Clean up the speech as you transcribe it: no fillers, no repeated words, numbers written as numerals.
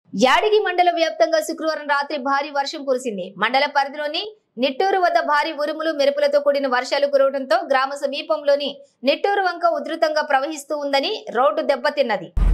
యాడిగి మండల వ్యాప్తంగా శుక్రవారం రాత్రి భారీ వర్షం కురిసింది. మండల పరిధిలోని నిట్టూరు వద్ద భారీ ఉరుములు మెరుపులతో కూడిన వర్షాలు కురవడంతో గ్రామ సమీపంలోని నిట్టూరు వంక ఉధృతంగా ప్రవహిస్తూ ఉందని రోడ్డు దెబ్బతిన్నది.